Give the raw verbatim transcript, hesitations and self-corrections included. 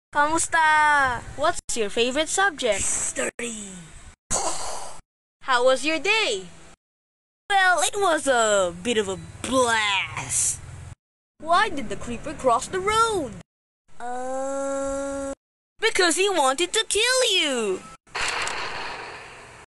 Kamusta? What's your favorite subject? History. How was your day? Well, it was a bit of a blast. Why did the creeper cross the road? Uh... Because he wanted to kill you!